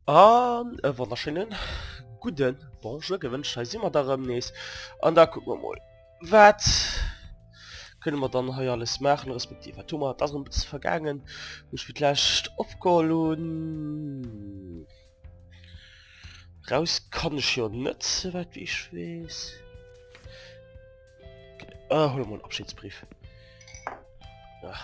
Wunderschönen guten Bonjour gewünscht immer darum nächst an da gucken wir mal wat können wir dann hier alles machen respektive Thomas das ein bisschen vergangen ich vielleicht aufgeholt raus kann ich ja nicht so weit wie ich weiß. Hol mal einen Abschiedsbrief. Ja.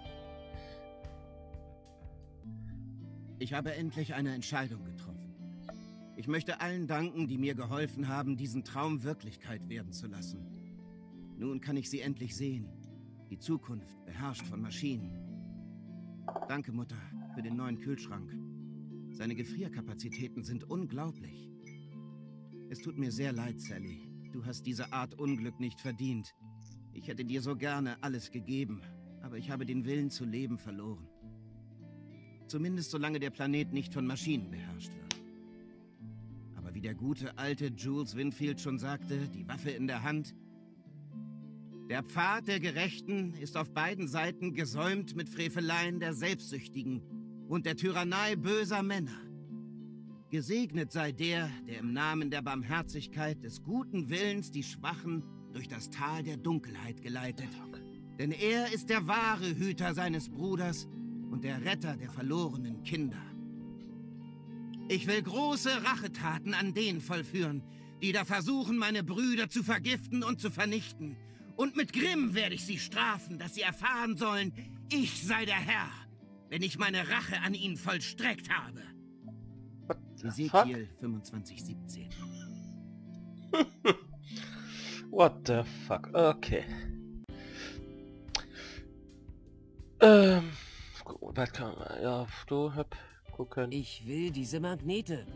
Ich habe endlich eine Entscheidung getroffen. Ich möchte allen danken, die mir geholfen haben, diesen Traum Wirklichkeit werden zu lassen. Nun kann ich sie endlich sehen. Die Zukunft beherrscht von Maschinen. Danke, Mutter, für den neuen Kühlschrank. Seine Gefrierkapazitäten sind unglaublich. Es tut mir sehr leid, Sally. Du hast diese Art Unglück nicht verdient. Ich hätte dir so gerne alles gegeben, aber ich habe den Willen zu leben verloren. Zumindest solange der Planet nicht von Maschinen beherrscht wird. Aber wie der gute alte Jules Winfield schon sagte, die Waffe in der Hand. Der Pfad der Gerechten ist auf beiden Seiten gesäumt mit Freveleien der Selbstsüchtigen und der Tyrannei böser Männer. Gesegnet sei der, der im Namen der Barmherzigkeit des guten Willens die Schwachen durch das Tal der Dunkelheit geleitet. Denn er ist der wahre Hüter seines Bruders und der Retter der verlorenen Kinder. Ich will große Rachetaten an denen vollführen, die da versuchen, meine Brüder zu vergiften und zu vernichten. Und mit Grimm werde ich sie strafen, dass sie erfahren sollen, ich sei der Herr, wenn ich meine Rache an ihnen vollstreckt habe. Ezekiel 25:17. What the fuck? Okay. Was kann man? Ja, du hab gucken. Ich will diese Magnete.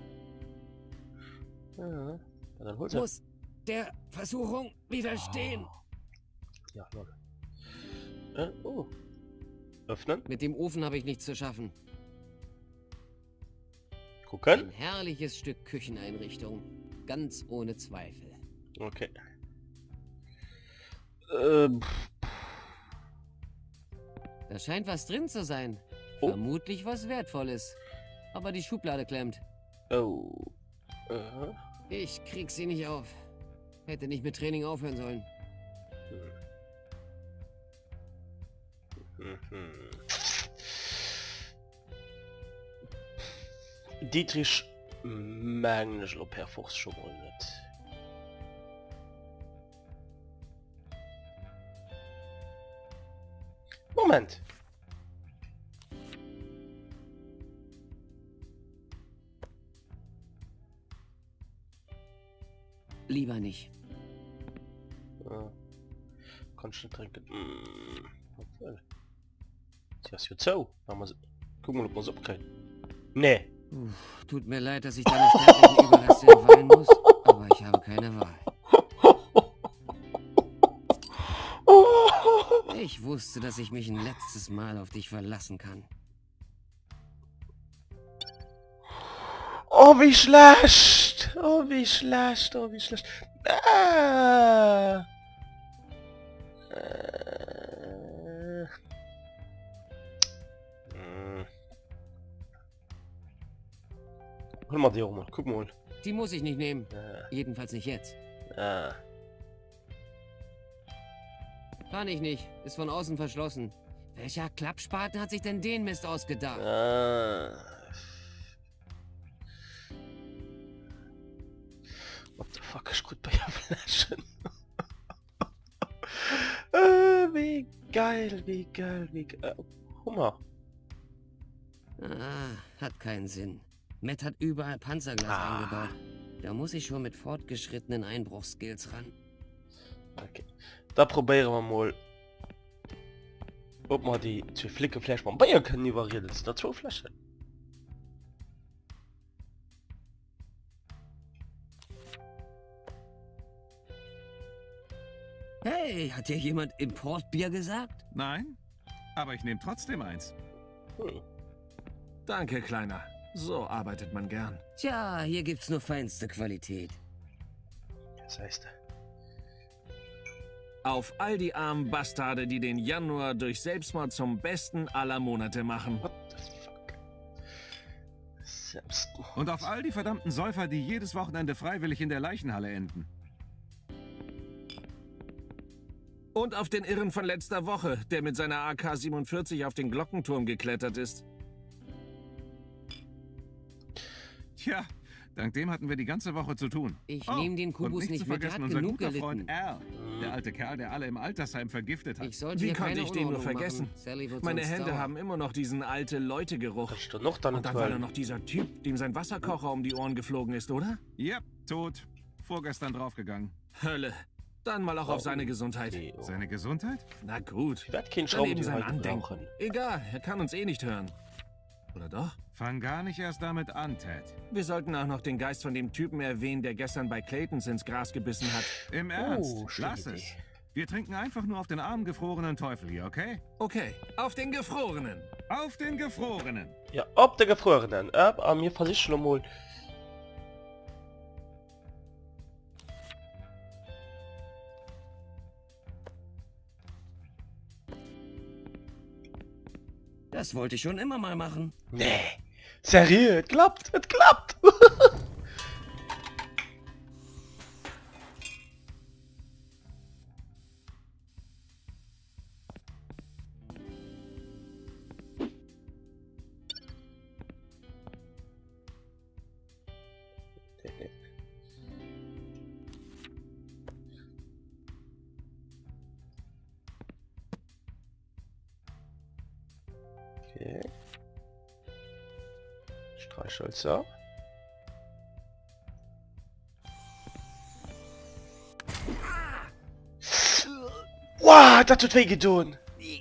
Ja, dann hol sie. Muss der Versuchung widerstehen. Ja, Leute. Oh. Öffnen. Mit dem Ofen habe ich nichts zu schaffen. Gucken. Ein herrliches Stück Kücheneinrichtung. Ganz ohne Zweifel. Okay. Da scheint was drin zu sein. Oh. Vermutlich was Wertvolles. Aber die Schublade klemmt. Oh. Ich krieg sie nicht auf. Hätte nicht mit Training aufhören sollen. Dietrich Magnus Loperfuchs schon mal nicht. Moment. Lieber nicht. Ja. Kannst du trinken? Das ist jetzt so. Guck mal, ob wir es abkriegen. Nee. Tut mir leid, dass ich deine sterblichen Überreste entweihen muss, aber ich habe keine Wahl. Ich wusste, dass ich mich ein letztes Mal auf dich verlassen kann. Oh, wie schlecht! Oh, wie schlecht! Oh, wie schlecht! Ah! Hol mal die auch mal, guck mal. Die muss ich nicht nehmen. Jedenfalls nicht jetzt. Kann ich nicht. Ist von außen verschlossen. Welcher Klappspaten hat sich denn den Mist ausgedacht? What the fuck ist gut bei der Flaschen? Wie geil, wie geil, wie geil. Hummer. Hat keinen Sinn. Matt hat überall Panzerglas eingebaut. Da muss ich schon mit fortgeschrittenen Einbruchskills ran. Okay. Da probieren wir mal. Ob wir die zwei Flicke Flash mal Bayer können überreden. Das sind da zwei Flaschen. Hey, hat dir jemand Importbier gesagt? Nein, aber ich nehme trotzdem eins. Hm. Danke, Kleiner. So arbeitet man gern. Tja, hier gibt's nur feinste Qualität. Das heißt. Auf all die armen Bastarde, die den Januar durch Selbstmord zum besten aller Monate machen. What the fuck? Selbstmord. Und auf all die verdammten Säufer, die jedes Wochenende freiwillig in der Leichenhalle enden. Und auf den Irren von letzter Woche, der mit seiner AK-47 auf den Glockenturm geklettert ist. Tja, dank dem hatten wir die ganze Woche zu tun. Ich nehme den und Kubus nicht nicht zu mit, er vergessen hat unser genug guter gelitten. Freund Al, der alte Kerl, der alle im Altersheim vergiftet hat. Ich sollte Wie hier konnte keine ich den nur Unordnung vergessen? machen. Sally wird Meine sonst Hände sauer. haben immer noch diesen Alte-Leute-Geruch. Kannst du noch dann Und dann war da noch dieser Typ, dem sein Wasserkocher um die Ohren geflogen ist, oder? Yep, tot. Vorgestern draufgegangen. Hölle. Dann mal auch auf seine Gesundheit. Seine Gesundheit? Na gut. Ich werde keinen Dann eben Schrauben sein heute Andenken. brauchen. Egal, er kann uns eh nicht hören. Oder doch? Fang gar nicht erst damit an, Ted. Wir sollten auch noch den Geist von dem Typen erwähnen, der gestern bei Claytons ins Gras gebissen hat. Im Ernst, schöne lass Idee. es. Wir trinken einfach nur auf den armen, gefrorenen Teufel hier, okay? Okay, auf den Gefrorenen. Auf den Gefrorenen! Ja, ob der Gefrorenen. Aber mir versichern mal. Das wollte ich schon immer mal machen. Nee. Seriös, klappt, es klappt. Okay. Streichhölzer. Wow, das tut weh getan.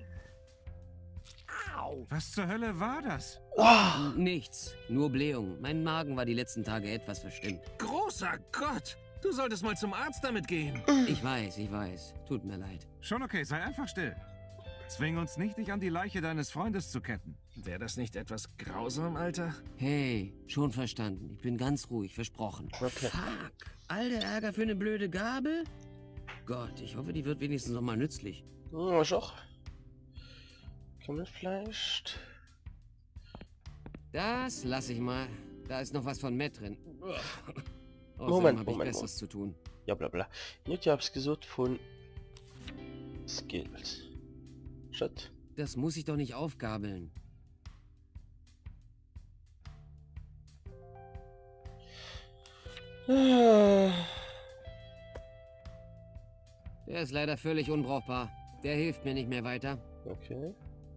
Was zur Hölle war das? Wow. Nichts, nur Blähung. Mein Magen war die letzten Tage etwas verstimmt. Großer Gott! Du solltest mal zum Arzt damit gehen. Ich weiß. Tut mir leid. Schon okay, sei einfach still. Zwing uns nicht, dich an die Leiche deines Freundes zu ketten. Wäre das nicht etwas grausam, Alter? Hey, schon verstanden. Ich bin ganz ruhig, versprochen. Okay. Fuck. All der Ärger für eine blöde Gabel? Gott, ich hoffe, die wird wenigstens noch mal nützlich. Ja, ich auch. Kümmelfleisch. Das lasse ich mal. Da ist noch was von Matt drin. Moment, habe ich Moment, Besseres zu tun. Ja, bla bla. Nicht, ich hab's gesucht von Skills. Shit. Das muss ich doch nicht aufgabeln. Ah. Der ist leider völlig unbrauchbar. Der hilft mir nicht mehr weiter. Okay.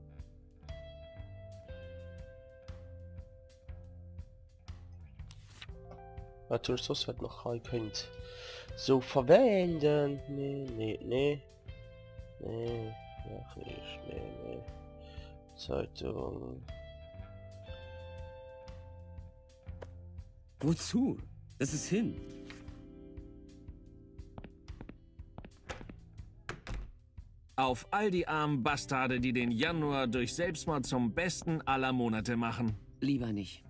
Natürlich, das wird noch rein könnt. So verwenden. Nee. Nachricht, nee. Zeitung. Wozu? Das ist hin. Auf all die armen Bastarde, die den Januar durch Selbstmord zum besten aller Monate machen. Lieber nicht.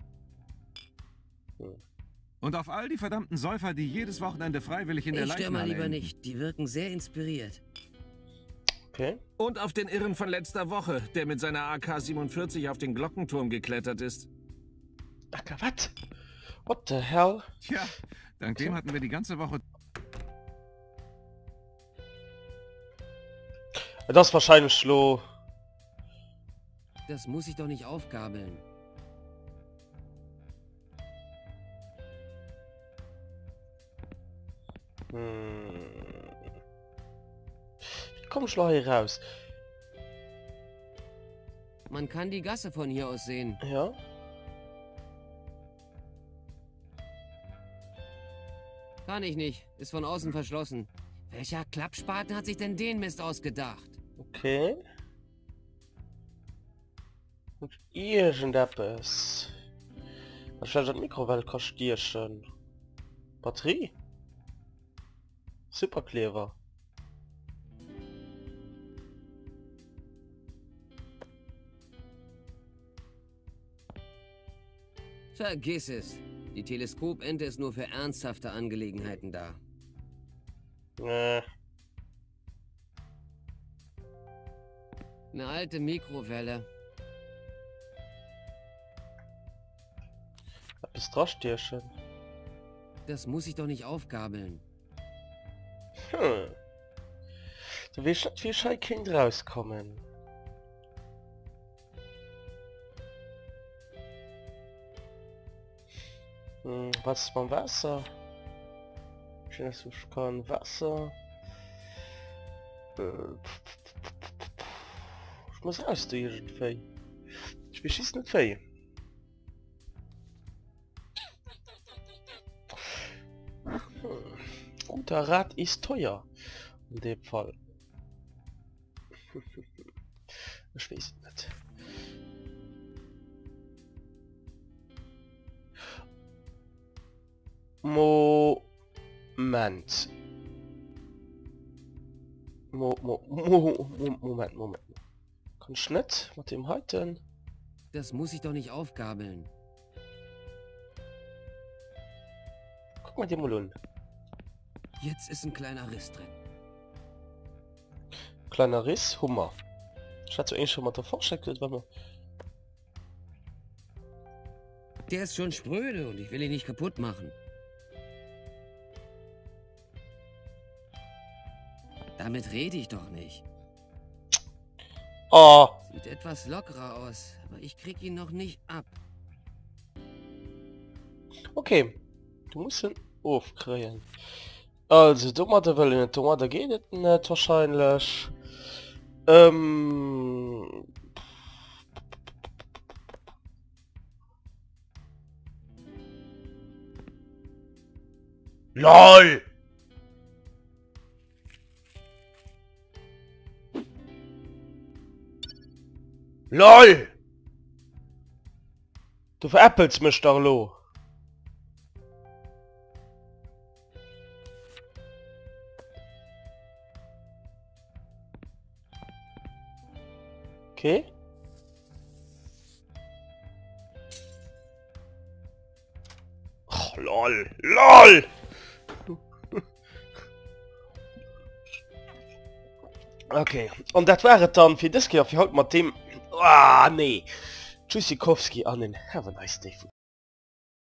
Und auf all die verdammten Säufer, die jedes Wochenende freiwillig in der Ich störe mal Leichenhalle lieber enden. nicht. Die wirken sehr inspiriert. Okay. Und auf den Irren von letzter Woche, der mit seiner AK-47 auf den Glockenturm geklettert ist. Ach, was? What the hell? Tja, dank dem hatten wir die ganze Woche... Das ist wahrscheinlich schlau. Das muss ich doch nicht aufgabeln. Wie komm ich hier raus? Man kann die Gasse von hier aus sehen. Ja. Kann ich nicht. Ist von außen verschlossen. Welcher Klappspaten hat sich denn den Mist ausgedacht? Okay. Und irgendetwas. Wahrscheinlich das Mikrowelle kostet schon. Batterie? Super clever. Vergiss es. Die Teleskopente ist nur für ernsthafte Angelegenheiten da. Eine alte Mikrowelle. Etwas Drastisches. Das muss ich doch nicht aufgabeln. Du willst nicht wie Scheikind rauskommen. Was ist beim Wasser? Schön, dass ich kann Wasser. Ich muss raus, du irgendwie. Ich beschieß nicht fei. Guter Rat ist teuer. In dem Fall. Ich weiß nicht. Moment. Moment. Kann ich nicht mit dem halten? Das muss ich doch nicht aufgabeln. Guck mal den mal an. Jetzt ist ein kleiner Riss drin. Kleiner Riss, Hummer. Ich hatte so eigentlich schon mal davor gesteckt, wenn man... Der ist schon spröde und ich will ihn nicht kaputt machen. Damit rede ich doch nicht. Oh, Sieht etwas lockerer aus, aber ich krieg ihn noch nicht ab. okay. Du musst ihn aufkriegen. Also, Tomate will eine Tomate geht es nicht wahrscheinlich. LOL! LOL! Du veräppelst mich doch, lo. Okay. Oh, lol. LOL! Okay. Und das wäre dann für das hier für heute mal dem... Ah, nee. Tschüssikowski an den Have a nice day.